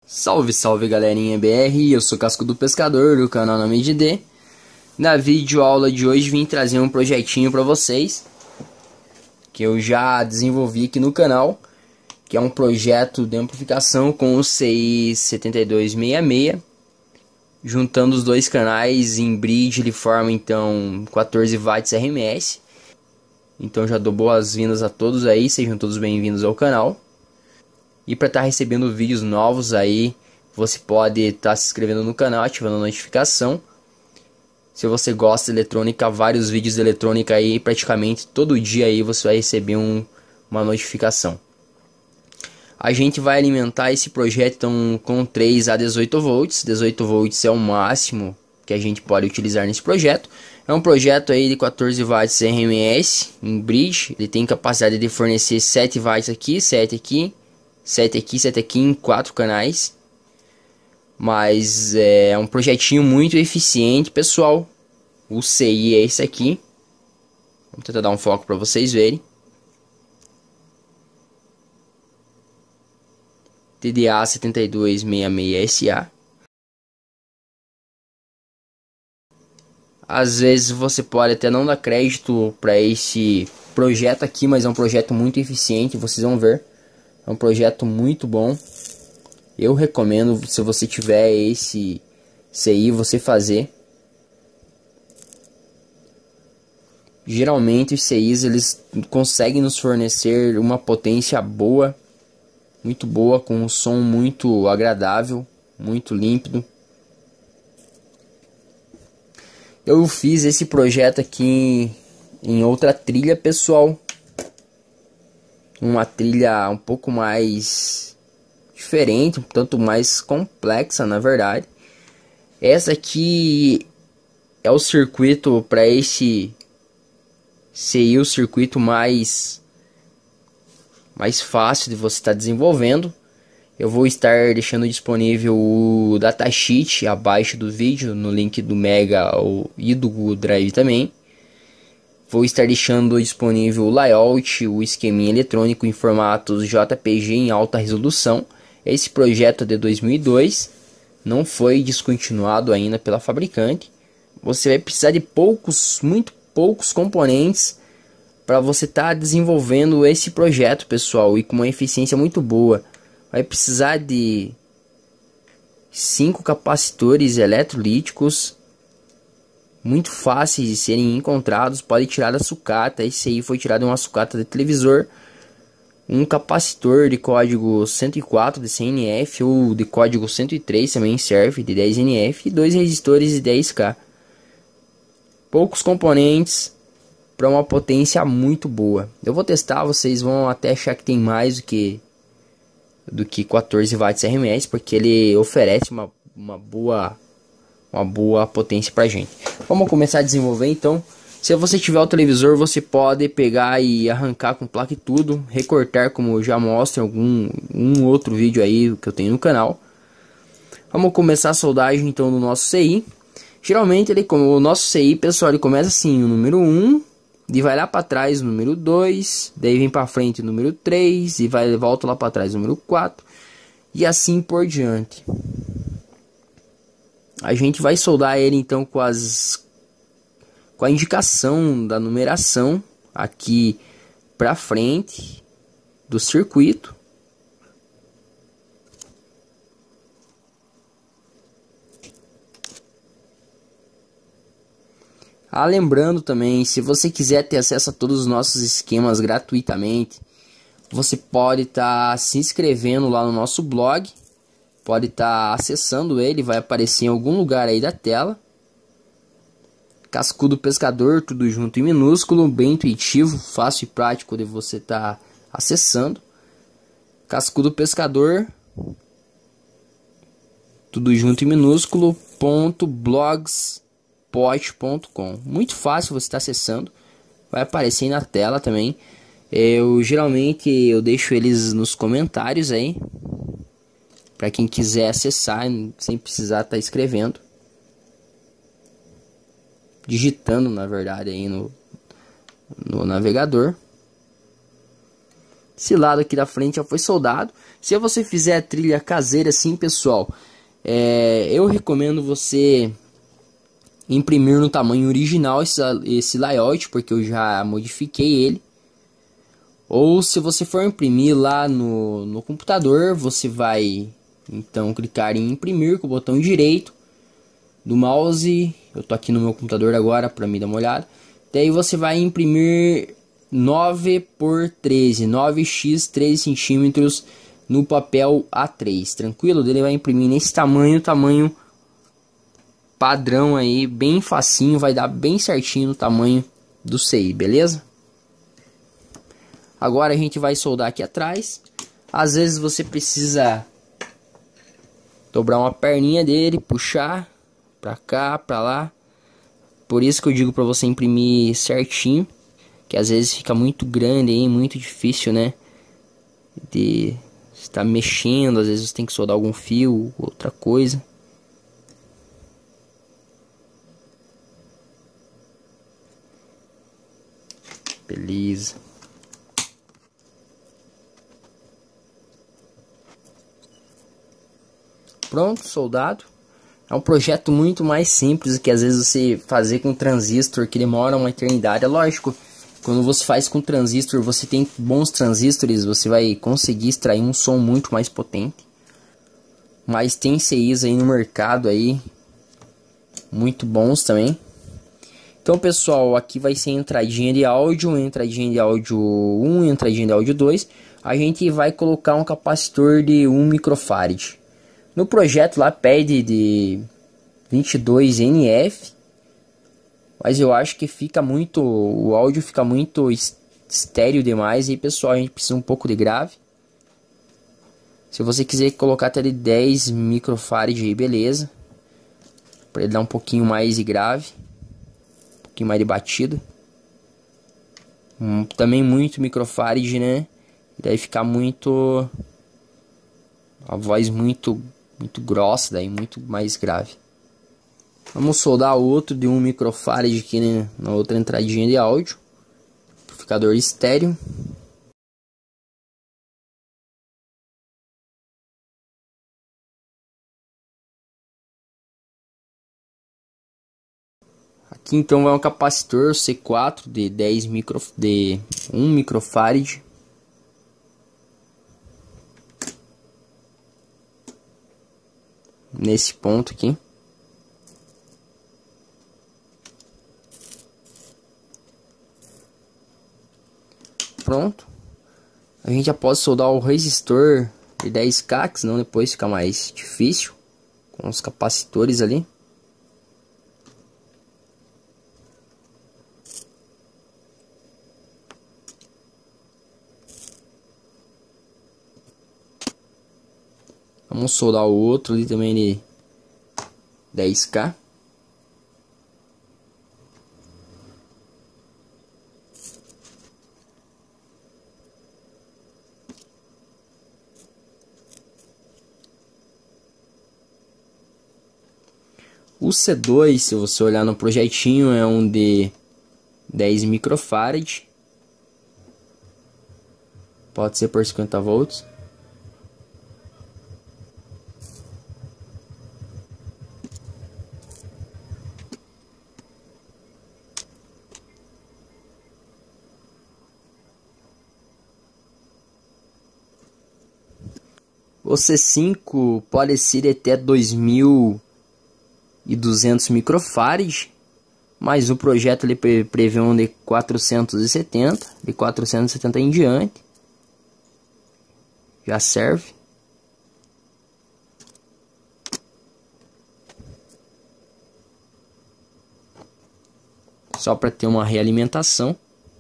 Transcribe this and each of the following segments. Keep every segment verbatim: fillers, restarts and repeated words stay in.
Salve, salve galerinha B R, eu sou Casco do Pescador do canal Nome de D. Na vídeo aula de hoje vim trazer um projetinho para vocês que eu já desenvolvi aqui no canal, que é um projeto de amplificação com o C I setenta e dois sessenta e seis. Juntando os dois canais em bridge ele forma então quatorze watts R M S. Então já dou boas-vindas a todos aí, sejam todos bem-vindos ao canal. E para estar tá recebendo vídeos novos aí, você pode estar tá se inscrevendo no canal, ativando a notificação. Se você gosta de eletrônica, vários vídeos de eletrônica aí, praticamente todo dia aí você vai receber um, uma notificação. A gente vai alimentar esse projeto então, com três a dezoito volts. dezoito volts é o máximo que a gente pode utilizar nesse projeto. É um projeto aí de quatorze watts R M S em bridge. Ele tem capacidade de fornecer sete watts aqui, sete aqui, sete aqui, sete aqui em quatro canais. Mas é um projetinho muito eficiente, pessoal. O C I é esse aqui. Vamos tentar dar um foco para vocês verem. T D A setenta e dois sessenta e seis S A. Às vezes você pode até não dar crédito para esse projeto aqui, mas é um projeto muito eficiente, vocês vão ver. É um projeto muito bom. Eu recomendo, se você tiver esse C I, você fazer. Geralmente os C Is eles conseguem nos fornecer uma potência boa, muito boa, com um som muito agradável, muito límpido. Eu fiz esse projeto aqui em outra trilha, pessoal. Uma trilha um pouco mais diferente, um tanto mais complexa, na verdade. Essa aqui é o circuito para esse C I, o circuito mais mais fácil de você estar desenvolvendo. Eu vou estar deixando disponível o datasheet abaixo do vídeo, no link do Mega e do Google Drive também. Vou estar deixando disponível o layout, o esqueminha eletrônico em formatos J P G em alta resolução. Esse projeto é de dois mil e dois, não foi descontinuado ainda pela fabricante. Você vai precisar de poucos, muito poucos componentes para você estar tá desenvolvendo esse projeto, pessoal, e com uma eficiência muito boa. Vai precisar de cinco capacitores eletrolíticos, muito fáceis de serem encontrados. Pode tirar da sucata. Esse aí foi tirado de uma sucata de televisor. Um capacitor de código cento e quatro de C N F ou de código cento e três também serve, de dez N F, e dois resistores de dez K. Poucos componentes para uma potência muito boa. Eu vou testar, vocês vão até achar que tem mais do que do que quatorze watts R M S, porque ele oferece uma, uma boa uma boa potência pra gente. Vamos começar a desenvolver então. Se você tiver o televisor, você pode pegar e arrancar com placa e tudo, recortar, como eu já mostro em algum um outro vídeo aí que eu tenho no canal. Vamos começar a soldagem então do nosso C I. Geralmente ele, como o nosso C I, pessoal, ele começa assim, o número um, e vai lá para trás o número dois, daí vem para frente o número três, e vai volta lá para trás o número quatro, e assim por diante. A gente vai soldar ele então com as com a indicação da numeração aqui para frente do circuito. Ah, lembrando também, se você quiser ter acesso a todos os nossos esquemas gratuitamente, você pode estar tá se inscrevendo lá no nosso blog, pode estar tá acessando ele, vai aparecer em algum lugar aí da tela. Cascudo Pescador, tudo junto em minúsculo, bem intuitivo, fácil e prático de você estar tá acessando. Cascudo Pescador, tudo junto em minúsculo, ponto blogspot ponto com. Muito fácil você estar tá acessando, vai aparecer aí na tela também. Eu geralmente eu deixo eles nos comentários aí, para quem quiser acessar sem precisar estar tá escrevendo, digitando na verdade aí no, no navegador. Esse lado aqui da frente já foi soldado. Se você fizer a trilha caseira assim, pessoal, é, eu recomendo você imprimir no tamanho original esse, esse layout, porque eu já modifiquei ele. Ou se você for imprimir lá no, no computador, você vai então clicar em imprimir com o botão direito do mouse. Eu tô aqui no meu computador agora para me dar uma olhada. Daí você vai imprimir nove por treze, nove por treze centímetros no papel A três, tranquilo? Ele vai imprimir nesse tamanho, tamanho padrão aí, bem facinho, vai dar bem certinho no tamanho do C I, beleza? Agora a gente vai soldar aqui atrás. Às vezes você precisa dobrar uma perninha dele, puxar pra cá, pra lá. Por isso que eu digo pra você imprimir certinho, que às vezes fica muito grande aí, muito difícil, né? De estar mexendo, às vezes você tem que soldar algum fio, outra coisa. Beleza. Pronto, soldado. É um projeto muito mais simples que às vezes você fazer com transistor, que demora uma eternidade. É lógico, quando você faz com transistor, você tem bons transistores, você vai conseguir extrair um som muito mais potente. Mas tem C Is aí no mercado aí, muito bons também. Então, pessoal, aqui vai ser entradinha de áudio, entradinha de áudio um, entradinha de áudio dois. A gente vai colocar um capacitor de um microfarad. No projeto lá pede de vinte e dois N F, mas eu acho que fica muito, o áudio fica muito estéreo demais. E pessoal, a gente precisa um pouco de grave. Se você quiser colocar até de dez microfarad aí, beleza, para ele dar um pouquinho mais de grave, um pouquinho mais de batida. Hum, também muito microfarad, né? E daí fica muito, a voz muito muito grossa, daí muito mais grave. Vamos soldar outro de um microfarad aqui, né, na outra entradinha de áudio, amplificador estéreo. Aqui então vai um capacitor C quatro de dez micro de um microfarad. Nesse ponto aqui. Pronto. A gente já pode soldar o resistor de dez K, que senão depois fica mais difícil com os capacitores ali. Vamos soldar o outro ali também de dez K. O C dois, se você olhar no projetinho, é um de dez microfarad. Pode ser por cinquenta volts. O C cinco pode ser até dois mil e duzentos microfarad, mas o projeto ele prevê um de quatrocentos e setenta, de quatrocentos e setenta em diante. Já serve. Só para ter uma realimentação.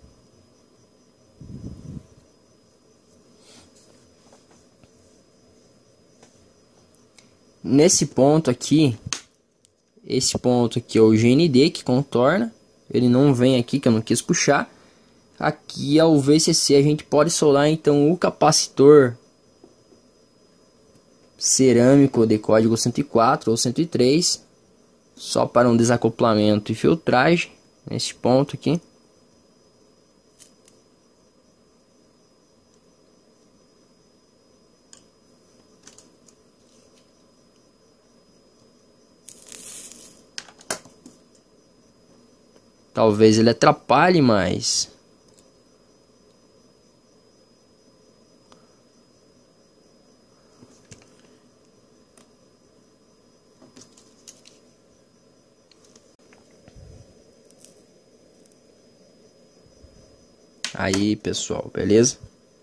Nesse ponto aqui, esse ponto aqui é o G N D que contorna. Ele não vem aqui, que eu não quis puxar. Aqui é o V C C. A gente pode soldar então o capacitor cerâmico de código cento e quatro ou cento e três, só para um desacoplamento e filtragem. Nesse ponto aqui. talvez ele atrapalhe, mas aí, pessoal, beleza?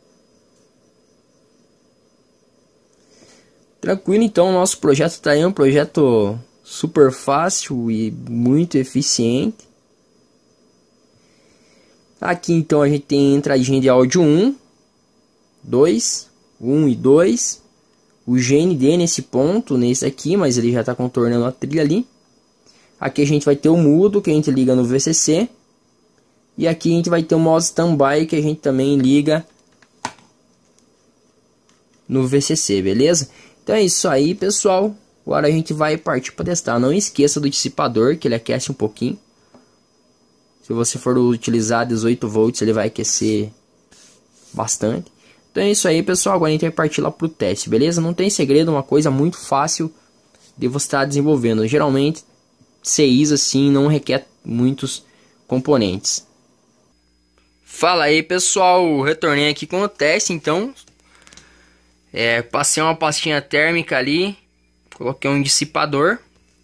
Tranquilo, então, nosso projeto está aí, um projeto super fácil e muito eficiente. Aqui, então, a gente tem entradinha de áudio um, dois, um e dois. O G N D nesse ponto, nesse aqui, mas ele já está contornando a trilha ali. Aqui a gente vai ter o mudo, que a gente liga no V C C. E aqui a gente vai ter o modo standby, que a gente também liga no V C C, beleza? Então é isso aí, pessoal. Agora a gente vai partir para testar. Não esqueça do dissipador, que ele aquece um pouquinho. Se você for utilizar dezoito volts, ele vai aquecer bastante. Então é isso aí, pessoal. Agora a gente vai partir lá para o teste, beleza? Não tem segredo, uma coisa muito fácil de você estar desenvolvendo. Geralmente, C Is assim não requer muitos componentes. Fala aí, pessoal, retornei aqui com o teste, então é, passei uma pastinha térmica ali, coloquei um dissipador.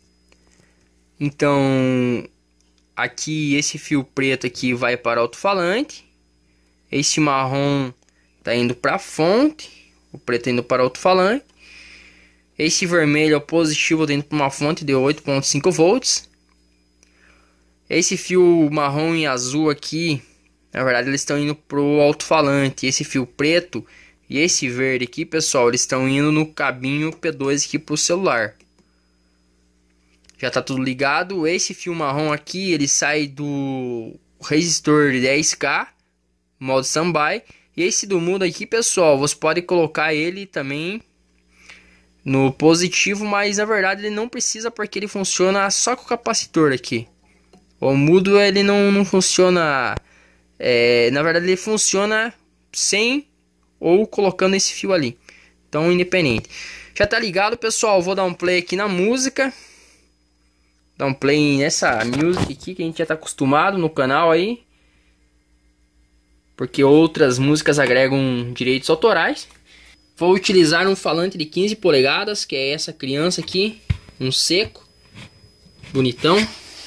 Então aqui esse fio preto aqui vai para o alto-falante, esse marrom tá indo para a fonte, o preto indo para o alto-falante, esse vermelho é o positivo, tá indo para uma fonte de oito ponto cinco volts. Esse fio marrom e azul aqui, na verdade, eles estão indo pro alto-falante. Esse fio preto e esse verde aqui, pessoal, eles estão indo no cabinho P dois aqui pro celular. Já tá tudo ligado. Esse fio marrom aqui, ele sai do resistor de dez K, modo standby. E esse do mudo aqui, pessoal, você pode colocar ele também no positivo, mas na verdade ele não precisa, porque ele funciona só com o capacitor aqui. O mudo ele não, não funciona... É, na verdade ele funciona sem ou colocando esse fio ali. Então independente. Já tá ligado, pessoal? Vou dar um play aqui na música. Dar um play nessa music aqui que a gente já tá acostumado no canal aí. Porque outras músicas agregam direitos autorais. Vou utilizar um falante de quinze polegadas, que é essa criança aqui, um seco, bonitão.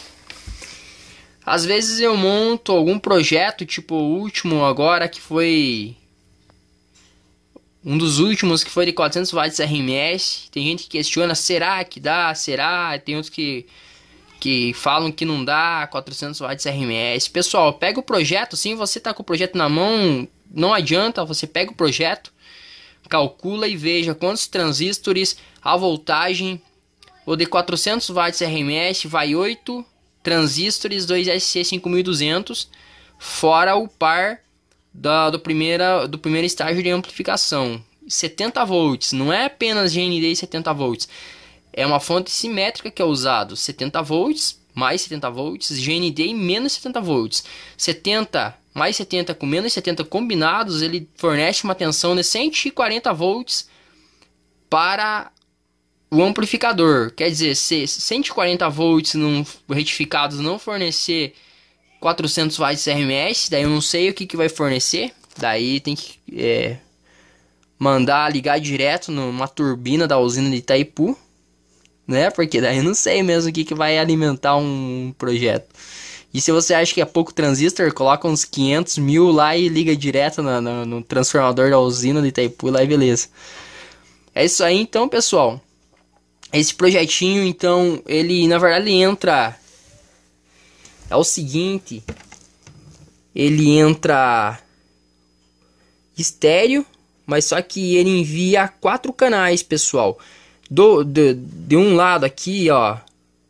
Às vezes eu monto algum projeto, tipo o último agora, que foi um dos últimos, que foi de quatrocentos watts R M S. Tem gente que questiona, será que dá? Será? Tem outros que, que falam que não dá, quatrocentos watts R M S. Pessoal, pega o projeto, sim, você tá com o projeto na mão, não adianta, você pega o projeto, calcula e veja quantos transistores, a voltagem. O de quatrocentos watts R M S vai oito transistores, dois S C cinco mil e duzentos, fora o par da, do, primeira, do primeiro estágio de amplificação. setenta volts, não é apenas G N D e setenta volts. É uma fonte simétrica que é usado. setenta volts, mais setenta volts, G N D e menos setenta volts. setenta mais setenta com menos setenta combinados, ele fornece uma tensão de cento e quarenta volts para o amplificador. Quer dizer, se cento e quarenta volts não, retificados não fornecer quatrocentos watts R M S, daí eu não sei o que, que vai fornecer. Daí tem que é, mandar ligar direto numa turbina da usina de Itaipu, né? Porque daí eu não sei mesmo o que, que vai alimentar um projeto. E se você acha que é pouco transistor, coloca uns quinhentos mil lá e liga direto no, no, no transformador da usina de Itaipu lá e beleza. É isso aí então, pessoal. Esse projetinho, então, ele na verdade ele entra... É o seguinte, ele entra estéreo, mas só que ele envia quatro canais, pessoal. Do, de, de um lado aqui, ó,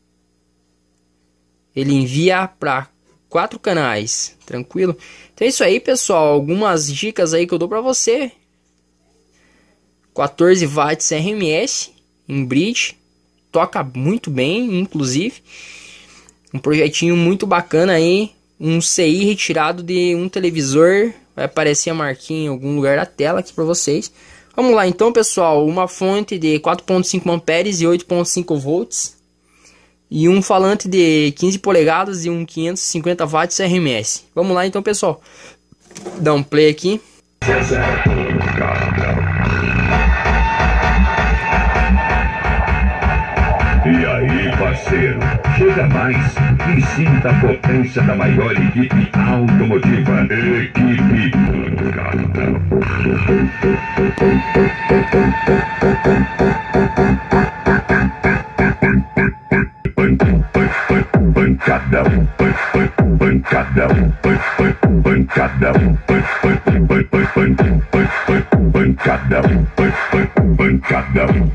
ele envia para quatro canais, tranquilo? Então é isso aí, pessoal, algumas dicas aí que eu dou para você. quatorze watts R M S em bridge, toca muito bem, inclusive. Um projetinho muito bacana aí, um C I retirado de um televisor, vai aparecer a marquinha em algum lugar da tela aqui para vocês. Vamos lá então, pessoal, uma fonte de quatro ponto cinco amperes e oito ponto cinco volts. e um falante de quinze polegadas e um quinhentos e cinquenta watts R M S. Vamos lá então, pessoal. Dá um play aqui. E aí, parceiro, chega mais e sinta a potência da maior equipe automotiva. Equipe Pancadão, pancadão, pancadão, pancadão, pancadão, pancadão, pancadão,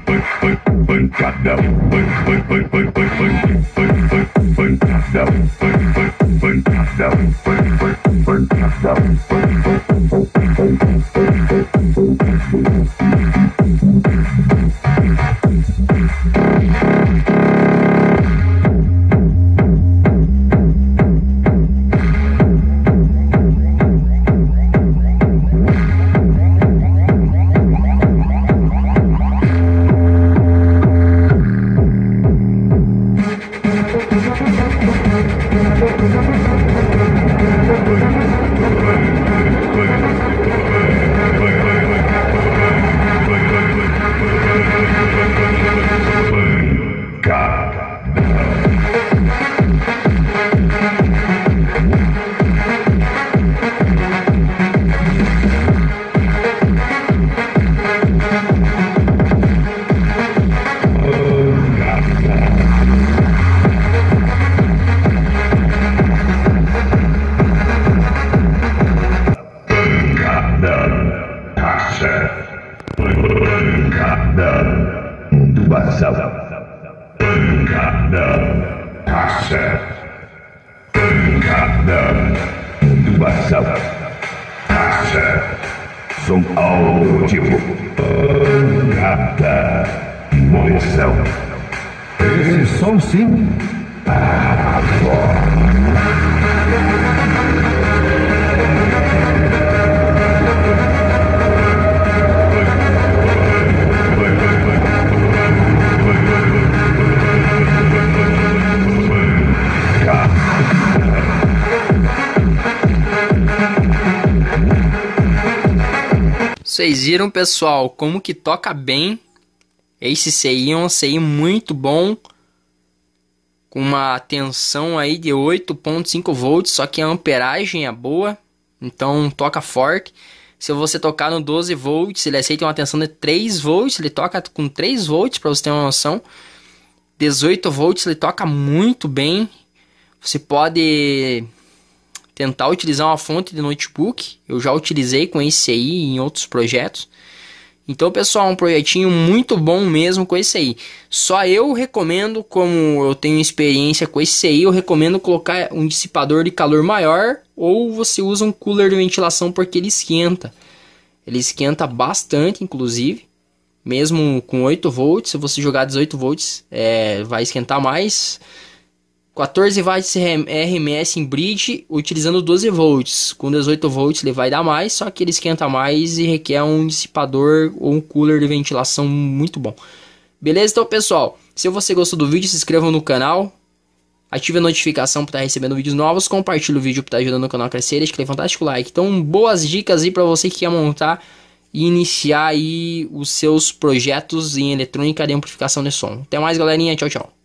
som automotivo, pancada, munição. Esse som sim. Vocês viram, pessoal, como que toca bem. Esse C I é um C I muito bom, com uma tensão aí de oito ponto cinco volts, só que a amperagem é boa, então toca forte. Se você tocar no doze volts, ele aceita uma tensão de três volts, ele toca com três volts, para você ter uma noção. dezoito volts, ele toca muito bem. Você pode tentar utilizar uma fonte de notebook, eu já utilizei com esse aí em outros projetos. Então, pessoal, um projetinho muito bom mesmo com esse aí. Só eu recomendo, como eu tenho experiência com esse aí, eu recomendo colocar um dissipador de calor maior, ou você usa um cooler de ventilação, porque ele esquenta. Ele esquenta bastante, inclusive. Mesmo com oito volts, se você jogar dezoito volts, é, vai esquentar mais. quatorze watts R M S em bridge, utilizando doze volts. Com dezoito volts ele vai dar mais, só que ele esquenta mais e requer um dissipador ou um cooler de ventilação muito bom. Beleza? Então, pessoal, se você gostou do vídeo, se inscreva no canal, ative a notificação para estar recebendo vídeos novos, compartilhe o vídeo para estar ajudando o canal a crescer, deixe aquele fantástico like. Então, boas dicas aí para você que quer montar e iniciar aí os seus projetos em eletrônica de amplificação de som. Até mais, galerinha. Tchau, tchau.